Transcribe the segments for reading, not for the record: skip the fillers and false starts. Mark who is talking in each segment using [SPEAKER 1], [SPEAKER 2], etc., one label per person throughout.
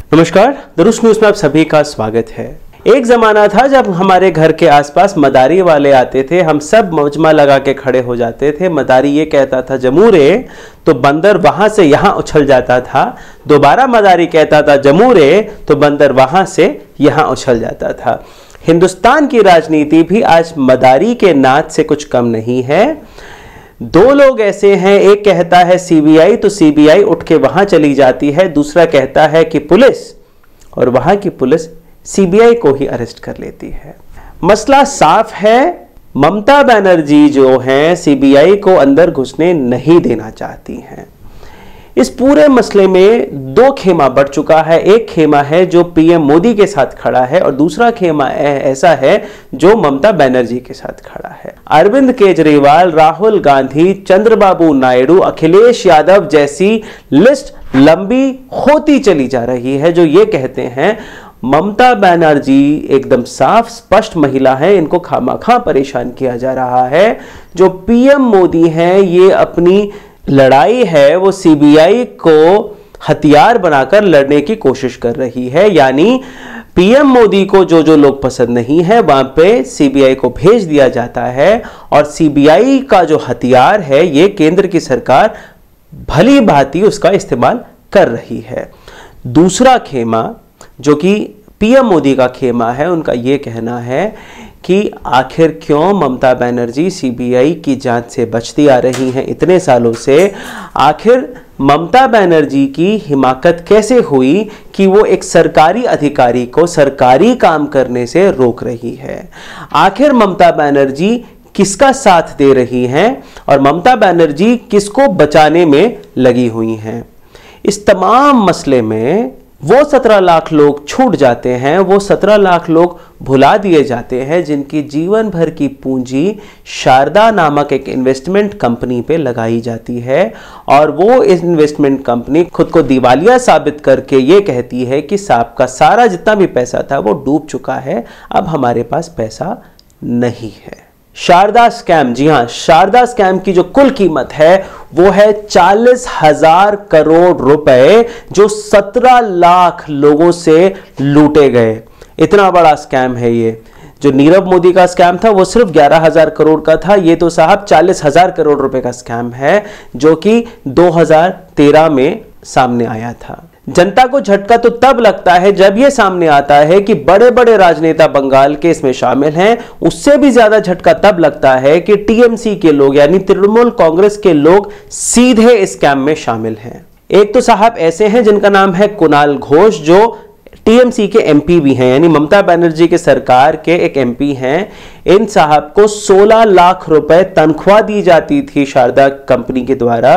[SPEAKER 1] नमस्कार, the roost news में आप सभी का स्वागत है। एक जमाना था जब हमारे घर के आसपास मदारी वाले आते थे, हम सब मौजमा लगा के खड़े हो जाते थे। मदारी ये कहता था जमूरे, तो बंदर वहां से यहां उछल जाता था। दोबारा मदारी कहता था जमूरे, तो बंदर वहां से यहां उछल जाता था। हिंदुस्तान की राजनीति भी आज मदारी के नाच से कुछ कम नहीं है। दो लोग ऐसे हैं, एक कहता है सीबीआई, तो सीबीआई उठ के वहां चली जाती है। दूसरा कहता है कि पुलिस, और वहां की पुलिस सीबीआई को ही अरेस्ट कर लेती है। मसला साफ है, ममता बनर्जी जो हैं सीबीआई को अंदर घुसने नहीं देना चाहती हैं। इस पूरे मसले में दो खेमा बढ़ चुका है। एक खेमा है जो पीएम मोदी के साथ खड़ा है और दूसरा खेमा ऐसा है जो ममता बनर्जी के साथ खड़ा है। अरविंद केजरीवाल, राहुल गांधी, चंद्रबाबू नायडू, अखिलेश यादव जैसी लिस्ट लंबी होती चली जा रही है जो ये कहते हैं ममता बनर्जी एकदम साफ स्पष्ट महिला है, इनको खामखा परेशान किया जा रहा है। जो पीएम मोदी हैं ये अपनी लड़ाई है वो सीबीआई को हथियार बनाकर लड़ने की कोशिश कर रही है। यानी पीएम मोदी को जो जो लोग पसंद नहीं है वहां पे सीबीआई को भेज दिया जाता है और सीबीआई का जो हथियार है ये केंद्र की सरकार भली भांति उसका इस्तेमाल कर रही है। दूसरा खेमा जो कि पीएम मोदी का खेमा है, उनका यह कहना है कि आखिर क्यों ममता बनर्जी सीबीआई की जांच से बचती आ रही हैं इतने सालों से। आखिर ममता बनर्जी की हिमाकत कैसे हुई कि वो एक सरकारी अधिकारी को सरकारी काम करने से रोक रही है। आखिर ममता बनर्जी किसका साथ दे रही हैं और ममता बनर्जी किसको बचाने में लगी हुई हैं। इस तमाम मसले में वो 17 लाख लोग छूट जाते हैं, वो 17 लाख लोग भुला दिए जाते हैं जिनकी जीवन भर की पूंजी शारदा नामक एक इन्वेस्टमेंट कंपनी पे लगाई जाती है और वो इन्वेस्टमेंट कंपनी खुद को दिवालिया साबित करके ये कहती है कि साहब का सारा जितना भी पैसा था वो डूब चुका है, अब हमारे पास पैसा नहीं है। शारदा स्कैम, जी हां, शारदा स्कैम की जो कुल कीमत है वो है 40,000 करोड़ रुपए जो 17 लाख लोगों से लूटे गए। इतना बड़ा स्कैम है ये। जो नीरव मोदी का स्कैम था वो सिर्फ 11,000 करोड़ का था, ये तो साहब 40,000 करोड़ रुपए का स्कैम है जो कि 2013 में सामने आया था। जनता को झटका तो तब लगता है जब यह सामने आता है कि बड़े बड़े राजनेता बंगाल के इसमें शामिल हैं। उससे भी ज्यादा झटका तब लगता है कि टीएमसी के लोग यानी तृणमूल कांग्रेस के लोग सीधे इस स्कैम में शामिल हैं। एक तो साहब ऐसे हैं जिनका नाम है कुणाल घोष जो टीएमसी के एमपी भी हैं, यानी ममता बनर्जी के सरकार के एक एमपी हैं। इन साहब को 16 लाख रुपए तनख्वाह दी जाती थी शारदा कंपनी के द्वारा।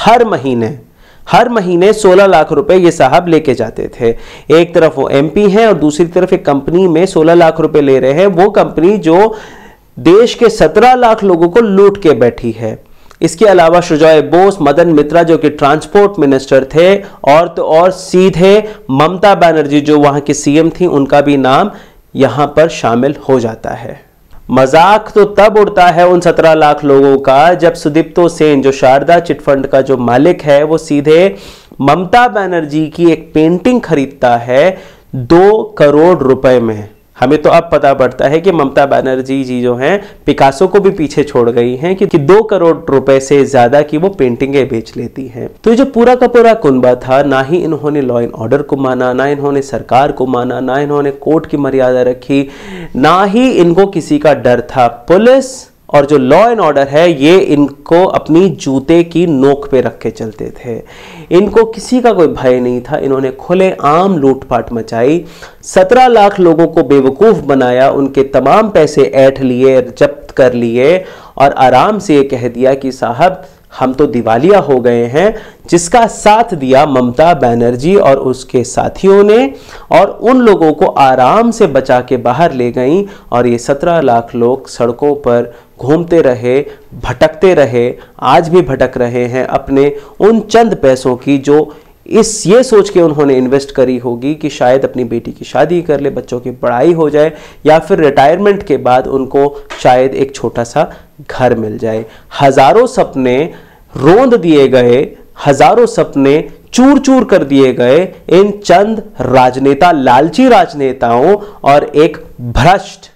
[SPEAKER 1] हर महीने 16 लाख रुपए ये साहब लेके जाते थे। एक तरफ वो एमपी हैं और दूसरी तरफ एक कंपनी में 16 लाख रुपए ले रहे हैं, वो कंपनी जो देश के 17 लाख लोगों को लूट के बैठी है। इसके अलावा सुजॉय बोस, मदन मित्रा जो कि ट्रांसपोर्ट मिनिस्टर थे, और तो और सीधे ममता बनर्जी जो वहां की सीएम थी उनका भी नाम यहां पर शामिल हो जाता है। मजाक तो तब उड़ता है उन 17 लाख लोगों का जब सुदीप्तो सेन जो शारदा चिटफंड का जो मालिक है वो सीधे ममता बनर्जी की एक पेंटिंग खरीदता है 2 करोड़ रुपए में। हमें तो अब पता पड़ता है कि ममता बनर्जी जी जो हैं पिकासो को भी पीछे छोड़ गई हैं कि 2 करोड़ रुपए से ज्यादा की वो पेंटिंगें बेच लेती हैं। तो ये जो पूरा का पूरा कुनबा था, ना ही इन्होंने लॉ एंड ऑर्डर को माना, ना इन्होंने सरकार को माना, ना इन्होंने कोर्ट की मर्यादा रखी, ना ही इनको किसी का डर था। पुलिस और जो लॉ एंड ऑर्डर है ये इनको अपनी जूते की नोक पे रख के चलते थे। इनको किसी का कोई भय नहीं था। इन्होंने खुले आम लूटपाट मचाई, 17 लाख लोगों को बेवकूफ बनाया, उनके तमाम पैसे ऐंठ लिए, जब्त कर लिए और आराम से ये कह दिया कि साहब हम तो दिवालिया हो गए हैं। जिसका साथ दिया ममता बनर्जी और उसके साथियों ने, और उन लोगों को आराम से बचा के बाहर ले गई और ये 17 लाख लोग सड़कों पर घूमते रहे, भटकते रहे, आज भी भटक रहे हैं अपने उन चंद पैसों की जो ये सोच के उन्होंने इन्वेस्ट करी होगी कि शायद अपनी बेटी की शादी कर ले, बच्चों की पढ़ाई हो जाए, या फिर रिटायरमेंट के बाद उनको शायद एक छोटा सा घर मिल जाए। हजारों सपने रोंद दिए गए, हजारों सपने चूर चूर कर दिए गए इन चंद राजनेता, लालची राजनेताओं और एक भ्रष्ट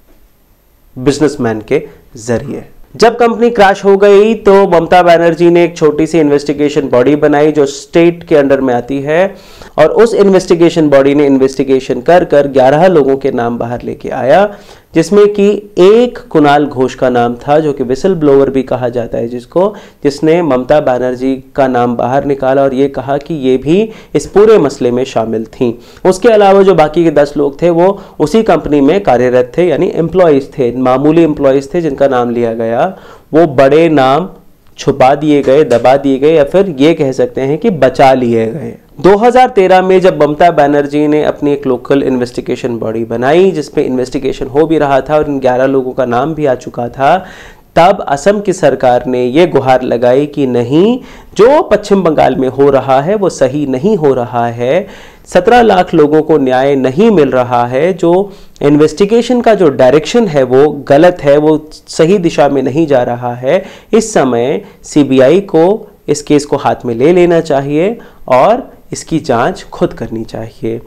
[SPEAKER 1] बिजनेसमैन के जरिए। जब कंपनी क्रैश हो गई तो ममता बनर्जी ने एक छोटी सी इन्वेस्टिगेशन बॉडी बनाई जो स्टेट के अंडर में आती है, और उस इन्वेस्टिगेशन बॉडी ने इन्वेस्टिगेशन कर 11 लोगों के नाम बाहर लेके आया, जिसमें कि एक कुणाल घोष का नाम था, जो कि विसल ब्लोअर भी कहा जाता है जिसने ममता बनर्जी का नाम बाहर निकाला और ये कहा कि ये भी इस पूरे मसले में शामिल थी। उसके अलावा जो बाकी के 10 लोग थे वो उसी कंपनी में कार्यरत थे, यानी एम्प्लॉयज थे, मामूली एम्प्लॉयज थे जिनका नाम लिया गया। वो बड़े नाम छुपा दिए गए, दबा दिए गए, या फिर ये कह सकते हैं कि बचा लिए गए। 2013 में जब ममता बनर्जी ने अपनी एक लोकल इन्वेस्टिगेशन बॉडी बनाई जिसपे इन्वेस्टिगेशन हो भी रहा था और इन 11 लोगों का नाम भी आ चुका था, तब असम की सरकार ने ये गुहार लगाई कि नहीं, जो पश्चिम बंगाल में हो रहा है वो सही नहीं हो रहा है, 17 लाख लोगों को न्याय नहीं मिल रहा है, जो इन्वेस्टिगेशन का जो डायरेक्शन है वो गलत है, वो सही दिशा में नहीं जा रहा है। इस समय सीबीआई को इस केस को हाथ में ले लेना चाहिए और इसकी जांच खुद करनी चाहिए।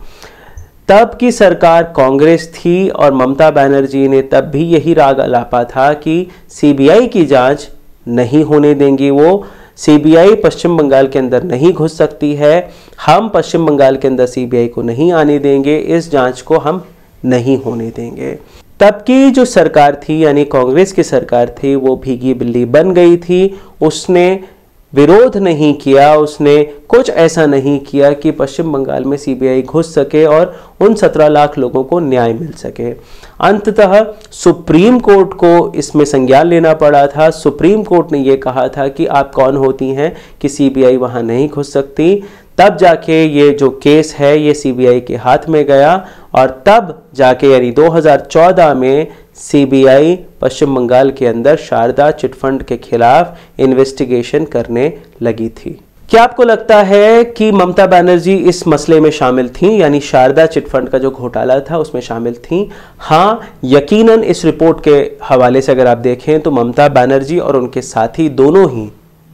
[SPEAKER 1] तब की सरकार कांग्रेस थी और ममता बनर्जी ने तब भी यही राग अलापा था कि सीबीआई की जांच नहीं होने देंगी, वो सीबीआई पश्चिम बंगाल के अंदर नहीं घुस सकती है, हम पश्चिम बंगाल के अंदर सीबीआई को नहीं आने देंगे, इस जांच को हम नहीं होने देंगे। तब की जो सरकार थी यानी कांग्रेस की सरकार थी वो भीगी बिल्ली बन गई थी। उसने विरोध नहीं किया, उसने कुछ ऐसा नहीं किया कि पश्चिम बंगाल में सीबीआई घुस सके और उन 17 लाख लोगों को न्याय मिल सके। अंततः सुप्रीम कोर्ट को इसमें संज्ञान लेना पड़ा था। सुप्रीम कोर्ट ने यह कहा था कि आप कौन होती हैं कि सीबीआई वहां नहीं घुस सकती। तब जाके ये जो केस है ये सीबीआई के हाथ में गया और तब जाके यानी 2014 में सीबीआई पश्चिम बंगाल के अंदर शारदा चिटफंड के खिलाफ इन्वेस्टिगेशन करने लगी थी। क्या आपको लगता है कि ममता बनर्जी इस मसले में शामिल थी, यानी शारदा चिटफंड का जो घोटाला था उसमें शामिल थी? हाँ, यकीनन इस रिपोर्ट के हवाले से अगर आप देखें तो ममता बनर्जी और उनके साथी दोनों ही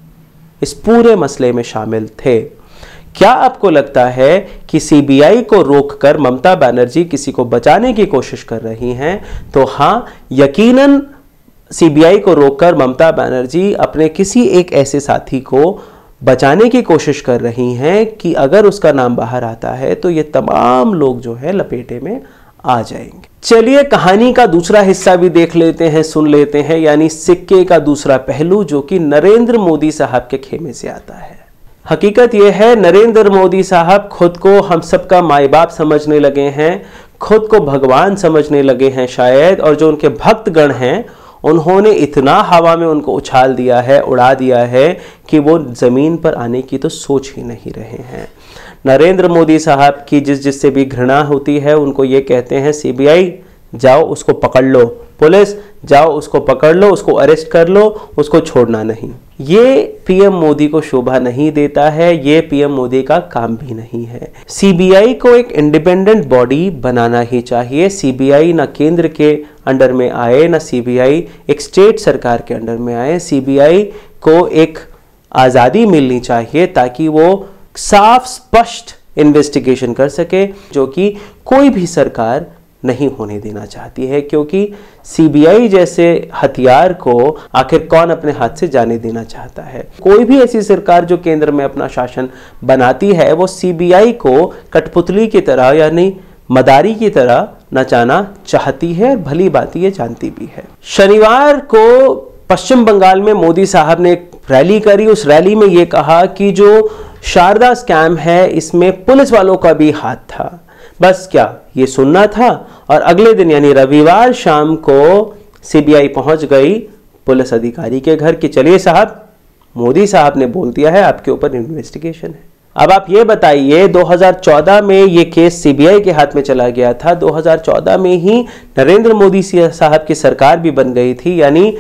[SPEAKER 1] इस पूरे मसले में शामिल थे। क्या आपको लगता है कि सीबीआई को रोककर ममता बनर्जी किसी को बचाने की कोशिश कर रही हैं? तो हाँ, यकीनन सीबीआई को रोककर ममता बनर्जी अपने किसी एक ऐसे साथी को बचाने की कोशिश कर रही हैं कि अगर उसका नाम बाहर आता है तो ये तमाम लोग जो है लपेटे में आ जाएंगे। चलिए कहानी का दूसरा हिस्सा भी देख लेते हैं, सुन लेते हैं, यानी सिक्के का दूसरा पहलू जो कि नरेंद्र मोदी साहब के खेमे से आता है। हकीकत यह है, नरेंद्र मोदी साहब खुद को हम सबका माई बाप समझने लगे हैं, खुद को भगवान समझने लगे हैं शायद, और जो उनके भक्तगण हैं उन्होंने इतना हवा में उनको उछाल दिया है, उड़ा दिया है कि वो जमीन पर आने की तो सोच ही नहीं रहे हैं। नरेंद्र मोदी साहब की जिससे भी घृणा होती है उनको ये कहते हैं, सीबीआई जाओ उसको पकड़ लो, पुलिस जाओ उसको पकड़ लो, उसको अरेस्ट कर लो, उसको छोड़ना नहीं। ये पीएम मोदी को शोभा नहीं देता है, ये पीएम मोदी का काम भी नहीं है। सीबीआई को एक इंडिपेंडेंट बॉडी बनाना ही चाहिए। सीबीआई ना केंद्र के अंडर में आए, ना सीबीआई एक स्टेट सरकार के अंडर में आए। सीबीआई को एक आज़ादी मिलनी चाहिए ताकि वो साफ स्पष्ट इन्वेस्टिगेशन कर सके, जो कि कोई भी सरकार नहीं होने देना चाहती है, क्योंकि सीबीआई जैसे हथियार को आखिर कौन अपने हाथ से जाने देना चाहता है। कोई भी ऐसी सरकार जो केंद्र में अपना शासन बनाती है वो सीबीआई को कठपुतली की तरह यानी मदारी की तरह नचाना चाहती है, और भली बात ये जानती भी है। शनिवार को पश्चिम बंगाल में मोदी साहब ने एक रैली करी। उस रैली में ये कहा कि जो शारदा स्कैम है इसमें पुलिस वालों का भी हाथ था। बस क्या ये सुनना था? और अगले दिन यानी रविवार शाम को सीबीआई पहुंच गई पुलिस अधिकारी के घर कि चलिए साहब, मोदी साहब ने बोल दिया है आपके ऊपर इन्वेस्टिगेशन है। अब आप ये बताइए, 2014 में ये केस सीबीआई के हाथ में चला गया था, 2014 में ही नरेंद्र मोदी साहब की सरकार भी बन गई थी, यानी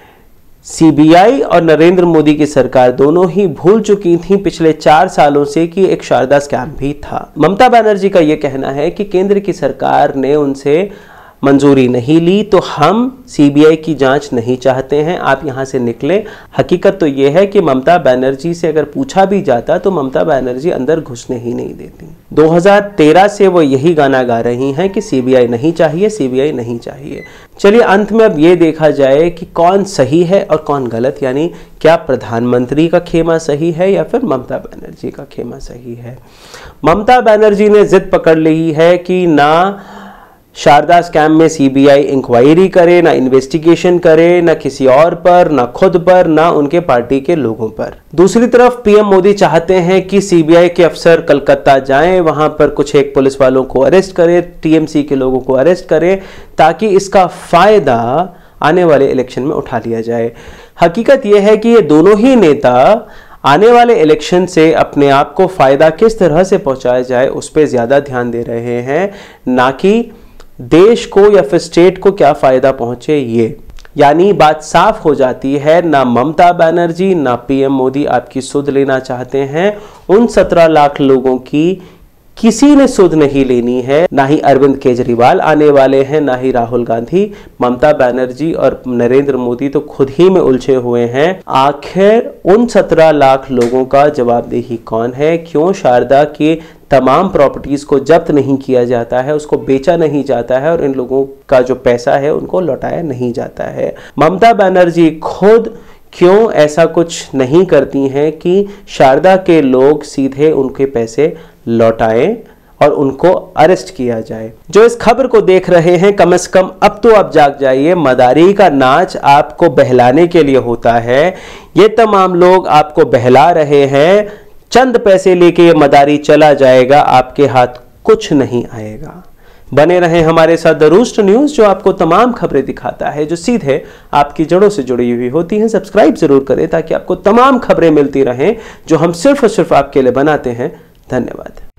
[SPEAKER 1] सीबीआई और नरेंद्र मोदी की सरकार दोनों ही भूल चुकी थी पिछले 4 सालों से कि एक शारदा स्कैम भी था। ममता बनर्जी का यह कहना है कि केंद्र की सरकार ने उनसे मंजूरी नहीं ली तो हम सीबीआई की जांच नहीं चाहते हैं, आप यहां से निकले। हकीकत तो यह है कि ममता बनर्जी से अगर पूछा भी जाता तो ममता बनर्जी अंदर घुसने ही नहीं देती। 2013 से वो यही गाना गा रही हैं कि सीबीआई नहीं चाहिए, सीबीआई नहीं चाहिए। चलिए अंत में अब ये देखा जाए कि कौन सही है और कौन गलत, यानी क्या प्रधानमंत्री का खेमा सही है या फिर ममता बनर्जी का खेमा सही है। ममता बनर्जी ने जिद पकड़ ली है कि ना शारदा स्कैम में सीबीआई इंक्वायरी करे, ना इन्वेस्टिगेशन करे, ना किसी और पर, ना खुद पर, ना उनके पार्टी के लोगों पर। दूसरी तरफ पीएम मोदी चाहते हैं कि सीबीआई के अफसर कलकत्ता जाएं, वहां पर कुछ एक पुलिस वालों को अरेस्ट करें, टीएमसी के लोगों को अरेस्ट करें, ताकि इसका फायदा आने वाले इलेक्शन में उठा लिया जाए। हकीकत यह है कि ये दोनों ही नेता आने वाले इलेक्शन से अपने आप को फायदा किस तरह से पहुंचाया जाए उस पर ज्यादा ध्यान दे रहे हैं, ना कि देश को या फिर स्टेट को क्या फायदा पहुंचे ये। यानी बात साफ हो जाती है, ना ममता बनर्जी ना पीएम मोदी आपकी सुध लेना चाहते हैं। उन 17 लाख लोगों की किसी ने सुध नहीं लेनी है, ना ही अरविंद केजरीवाल आने वाले हैं, ना ही राहुल गांधी। ममता बनर्जी और नरेंद्र मोदी तो खुद ही में उलझे हुए हैं। आखिर उन 17 लाख लोगों का जवाबदेही कौन है? क्यों शारदा के तमाम प्रॉपर्टीज को जब्त नहीं किया जाता है, उसको बेचा नहीं जाता है और इन लोगों का जो पैसा है उनको लौटाया नहीं जाता है? ममता बनर्जी खुद क्यों ऐसा कुछ नहीं करती हैं कि शारदा के लोग सीधे उनके पैसे लौटाएं और उनको अरेस्ट किया जाए? जो इस खबर को देख रहे हैं, कम से कम अब तो आप जाग जाइए। मदारी का नाच आपको बहलाने के लिए होता है। ये तमाम लोग आपको बहला रहे हैं, चंद पैसे लेके ये मदारी चला जाएगा, आपके हाथ कुछ नहीं आएगा। बने रहें हमारे साथ द रूस्टर न्यूज, जो आपको तमाम खबरें दिखाता है जो सीधे आपकी जड़ों से जुड़ी हुई होती हैं। सब्सक्राइब जरूर करें ताकि आपको तमाम खबरें मिलती रहें जो हम सिर्फ और सिर्फ आपके लिए बनाते हैं। धन्यवाद।